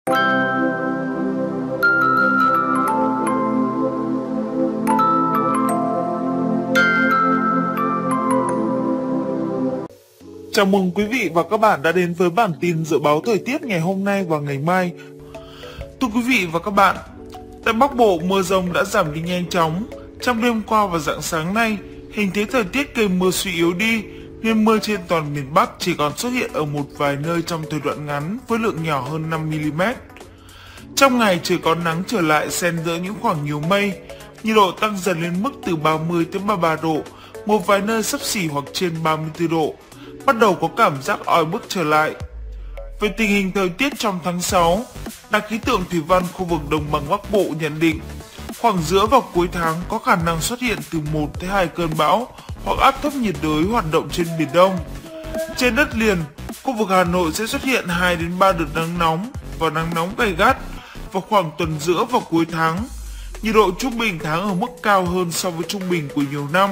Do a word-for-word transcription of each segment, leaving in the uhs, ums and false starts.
Chào mừng quý vị và các bạn đã đến với bản tin dự báo thời tiết ngày hôm nay và ngày mai. Thưa quý vị và các bạn, tại Bắc Bộ mưa rông đã giảm đi nhanh chóng. Trong đêm qua và rạng sáng nay, hình thế thời tiết cây mưa suy yếu đi, nên mưa trên toàn miền Bắc chỉ còn xuất hiện ở một vài nơi trong thời đoạn ngắn với lượng nhỏ hơn năm mi li mét. Trong ngày trời có nắng trở lại xen giữa những khoảng nhiều mây, nhiệt độ tăng dần lên mức từ ba mươi đến ba mươi ba độ, một vài nơi xấp xỉ hoặc trên ba mươi tư độ. Bắt đầu có cảm giác oi bức trở lại. Về tình hình thời tiết trong tháng sáu, Đài khí tượng thủy văn khu vực Đồng bằng Bắc Bộ nhận định khoảng giữa và cuối tháng có khả năng xuất hiện từ một đến hai cơn bão hoặc áp thấp nhiệt đới hoạt động trên Biển Đông. Trên đất liền, khu vực Hà Nội sẽ xuất hiện hai đến ba đợt nắng nóng và nắng nóng gay gắt vào khoảng tuần giữa và cuối tháng. Nhiệt độ trung bình tháng ở mức cao hơn so với trung bình của nhiều năm.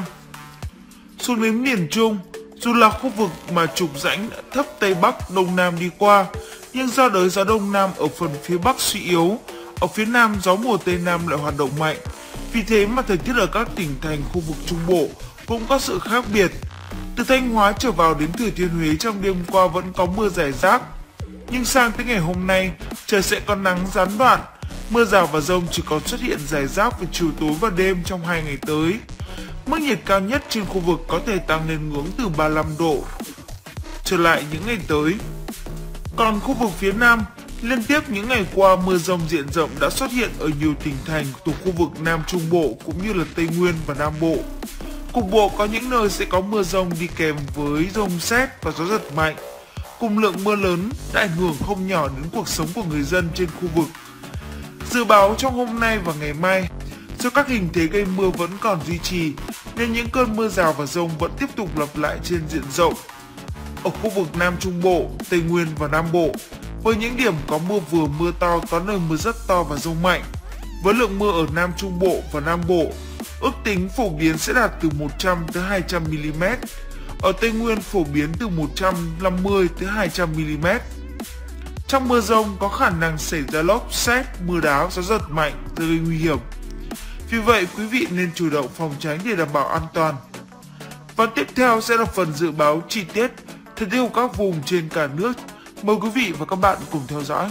Xuống đến miền Trung, dù là khu vực mà trục rãnh thấp Tây Bắc Đông Nam đi qua, nhưng do đới gió Đông Nam ở phần phía Bắc suy yếu, ở phía Nam gió mùa Tây Nam lại hoạt động mạnh. Vì thế mà thời tiết ở các tỉnh thành khu vực Trung Bộ cũng có sự khác biệt. Từ Thanh Hóa trở vào đến Thừa Thiên Huế trong đêm qua vẫn có mưa rải rác, nhưng sang tới ngày hôm nay trời sẽ có nắng gián đoạn. Mưa rào và dông chỉ còn xuất hiện rải rác vào chiều tối và đêm trong hai ngày tới. Mức nhiệt cao nhất trên khu vực có thể tăng lên ngưỡng từ ba mươi lăm độ trở lại những ngày tới. Còn khu vực phía Nam, liên tiếp những ngày qua mưa rông diện rộng đã xuất hiện ở nhiều tỉnh thành thuộc khu vực Nam Trung Bộ cũng như là Tây Nguyên và Nam Bộ. Cục bộ có những nơi sẽ có mưa rông đi kèm với rông sét và gió giật mạnh. Cùng lượng mưa lớn đã ảnh hưởng không nhỏ đến cuộc sống của người dân trên khu vực. Dự báo trong hôm nay và ngày mai, do các hình thế gây mưa vẫn còn duy trì, nên những cơn mưa rào và dông vẫn tiếp tục lặp lại trên diện rộng. Ở khu vực Nam Trung Bộ, Tây Nguyên và Nam Bộ, với những điểm có mưa vừa mưa to, có nơi mưa rất to và dông mạnh. Với lượng mưa ở Nam Trung Bộ và Nam Bộ, ước tính phổ biến sẽ đạt từ một trăm tới hai trăm mi li mét. Ở Tây Nguyên phổ biến từ một trăm năm mươi tới hai trăm mi li mét. Trong mưa dông có khả năng xảy ra lốc, sét, mưa đá, gió giật mạnh gây nguy hiểm. Vì vậy, quý vị nên chủ động phòng tránh để đảm bảo an toàn. Và tiếp theo sẽ là phần dự báo chi tiết thời tiết của các vùng trên cả nước. Mời quý vị và các bạn cùng theo dõi.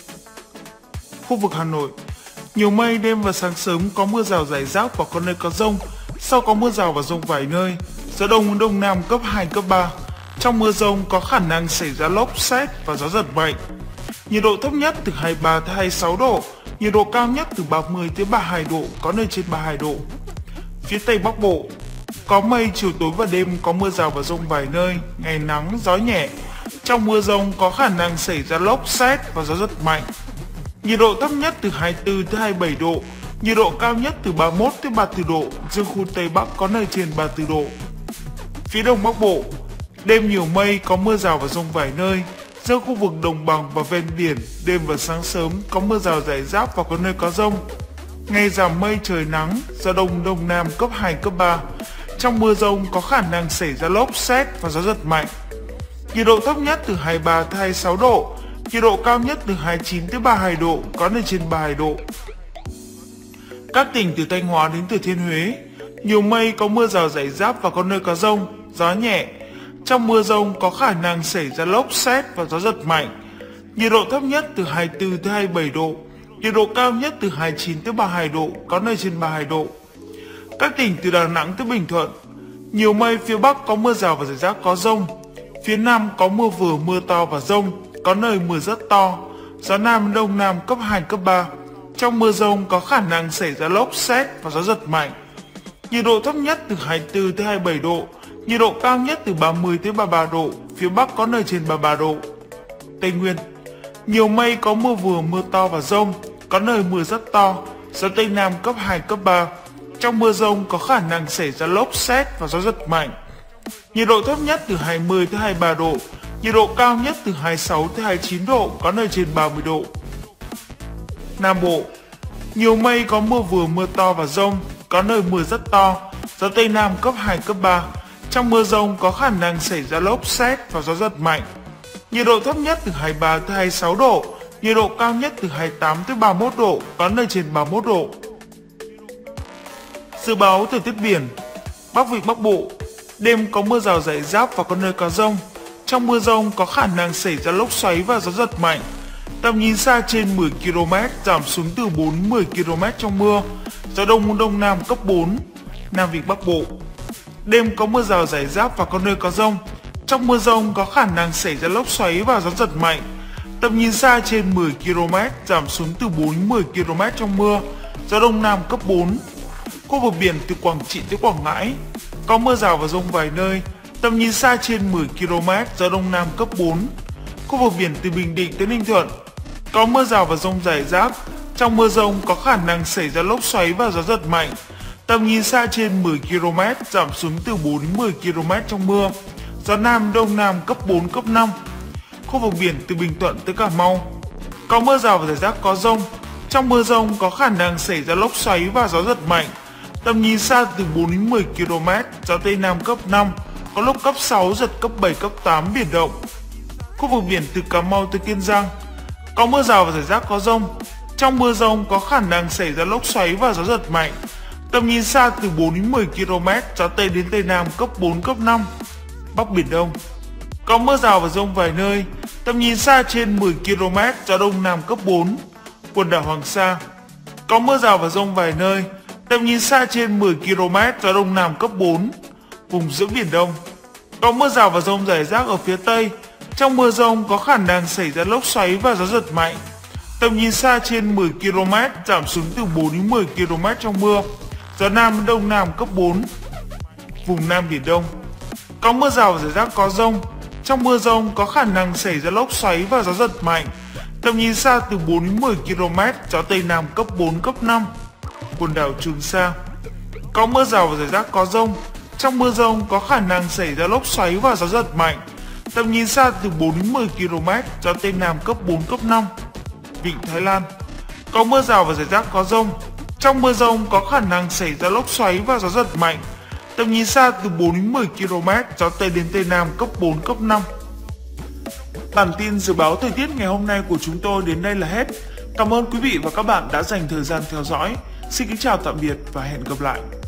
Khu vực Hà Nội, nhiều mây, đêm và sáng sớm có mưa rào rải rác và có nơi có dông. Sau có mưa rào và dông vài nơi, gió đông đến đông nam cấp hai, cấp ba. Trong mưa dông có khả năng xảy ra lốc, sét và gió giật mạnh. Nhiệt độ thấp nhất từ hai mươi ba đến hai mươi sáu độ. Nhiệt độ cao nhất từ ba mươi đến ba mươi hai độ, có nơi trên ba mươi hai độ. Phía Tây Bắc Bộ, có mây, chiều tối và đêm có mưa rào và dông vài nơi, ngày nắng, gió nhẹ. Trong mưa dông có khả năng xảy ra lốc, sét và gió giật mạnh. Nhiệt độ thấp nhất từ hai mươi tư đến hai mươi bảy độ, nhiệt độ cao nhất từ ba mươi mốt đến ba mươi tư độ, riêng khu Tây Bắc có nơi trên ba mươi tư độ. Phía Đông Bắc Bộ, đêm nhiều mây, có mưa rào và dông vài nơi. Riêng khu vực đồng bằng và ven biển, đêm và sáng sớm có mưa rào rải rác và có nơi có dông. Ngày giảm mây trời nắng, gió đông đông nam cấp hai, cấp ba. Trong mưa dông có khả năng xảy ra lốc, sét và gió giật mạnh. Nhiệt độ thấp nhất từ hai mươi ba đến hai mươi sáu độ, nhiệt độ cao nhất từ hai mươi chín đến ba mươi hai độ, có nơi trên ba mươi hai độ. Các tỉnh từ Thanh Hóa đến Thừa Thiên Huế, nhiều mây, có mưa rào rải rác và có nơi có dông, gió nhẹ. Trong mưa dông có khả năng xảy ra lốc, sét và gió giật mạnh. Nhiệt độ thấp nhất từ hai mươi tư đến hai mươi bảy độ, nhiệt độ cao nhất từ hai mươi chín đến ba mươi hai độ, có nơi trên ba mươi hai độ. Các tỉnh từ Đà Nẵng tới Bình Thuận, nhiều mây, phía Bắc có mưa rào và rải rác có dông. Phía Nam có mưa vừa mưa to và dông, có nơi mưa rất to. Gió Nam Đông Nam cấp hai, cấp ba. Trong mưa dông có khả năng xảy ra lốc, sét và gió giật mạnh. Nhiệt độ thấp nhất từ hai mươi tư đến hai mươi bảy độ, nhiệt độ cao nhất từ ba mươi đến ba mươi ba độ, phía Bắc có nơi trên ba mươi ba độ. Tây Nguyên, nhiều mây, có mưa vừa mưa to và dông, có nơi mưa rất to, gió Tây Nam cấp hai, cấp ba. Trong mưa dông có khả năng xảy ra lốc, sét và gió giật mạnh. Nhiệt độ thấp nhất từ hai mươi đến hai mươi ba độ, nhiệt độ cao nhất từ hai mươi sáu đến hai mươi chín độ, có nơi trên ba mươi độ. Nam Bộ, nhiều mây, có mưa vừa mưa to và dông, có nơi mưa rất to, gió Tây Nam cấp hai, cấp ba. Trong mưa dông có khả năng xảy ra lốc, sét và gió giật mạnh. Nhiệt độ thấp nhất từ hai mươi ba đến hai mươi sáu độ, nhiệt độ cao nhất từ hai mươi tám tới ba mươi mốt độ, có nơi trên ba mươi mốt độ. Dự báo thời tiết biển. Bắc Vịnh Bắc Bộ, đêm có mưa rào rải rác và có nơi có dông. Trong mưa dông có khả năng xảy ra lốc xoáy và gió giật mạnh. Tầm nhìn xa trên mười ki lô mét, giảm xuống từ bốn đến mười ki lô mét trong mưa. Gió đông đông nam cấp bốn. Nam Vịnh Bắc Bộ, đêm có mưa rào rải rác và có nơi có dông. Trong mưa dông có khả năng xảy ra lốc xoáy và gió giật mạnh. Tầm nhìn xa trên mười ki lô mét, giảm xuống từ bốn đến mười ki lô mét trong mưa. Gió đông nam cấp bốn. Khu vực biển từ Quảng Trị tới Quảng Ngãi, có mưa rào và dông vài nơi. Tầm nhìn xa trên mười ki lô mét, gió đông nam cấp bốn. Khu vực biển từ Bình Định tới Ninh Thuận, có mưa rào và dông rải rác. Trong mưa dông có khả năng xảy ra lốc xoáy và gió giật mạnh. Tầm nhìn xa trên mười ki lô mét, giảm xuống từ bốn đến mười ki lô mét trong mưa. Gió nam đông nam cấp bốn, cấp năm. Khu vực biển từ Bình Thuận tới Cà Mau, có mưa rào và rải rác có dông. Trong mưa dông có khả năng xảy ra lốc xoáy và gió giật mạnh. Tầm nhìn xa từ bốn đến mười ki lô mét, gió Tây Nam cấp năm, có lúc cấp sáu, giật cấp bảy, cấp tám, biển động. Khu vực biển từ Cà Mau tới Kiên Giang, có mưa rào và rải rác có dông. Trong mưa dông có khả năng xảy ra lốc xoáy và gió giật mạnh. Tầm nhìn xa từ bốn đến mười ki lô mét, gió Tây đến Tây Nam cấp bốn, cấp năm. Bắc Biển Đông, có mưa rào và dông vài nơi. Tầm nhìn xa trên mười ki lô mét, gió Đông Nam cấp bốn. Quần đảo Hoàng Sa, có mưa rào và dông vài nơi. Tầm nhìn xa trên mười ki lô mét, gió Đông Nam cấp bốn. Vùng giữa Biển Đông, có mưa rào và dông rải rác ở phía Tây. Trong mưa dông có khả năng xảy ra lốc xoáy và gió giật mạnh. Tầm nhìn xa trên mười ki lô mét, giảm xuống từ bốn đến mười ki lô mét trong mưa. Gió Nam Đông Nam cấp bốn. Vùng Nam Biển Đông, có mưa rào và rải rác có dông. Trong mưa dông có khả năng xảy ra lốc xoáy và gió giật mạnh. Tầm nhìn xa từ bốn đến mười ki lô mét, gió Tây Nam cấp bốn, cấp năm. Quần đảo Trường Sa, có mưa rào và rải rác có dông. Trong mưa dông có khả năng xảy ra lốc xoáy và gió giật mạnh. Tầm nhìn xa từ bốn đến mười ki lô mét, gió Tây Nam cấp bốn, cấp năm. Vịnh Thái Lan, có mưa rào và rải rác có dông. Trong mưa dông có khả năng xảy ra lốc xoáy và gió giật mạnh. Tầm nhìn xa từ bốn đến mười ki lô mét, gió Tây đến Tây Nam cấp bốn, cấp năm. Bản tin dự báo thời tiết ngày hôm nay của chúng tôi đến đây là hết. Cảm ơn quý vị và các bạn đã dành thời gian theo dõi. Xin kính chào tạm biệt và hẹn gặp lại.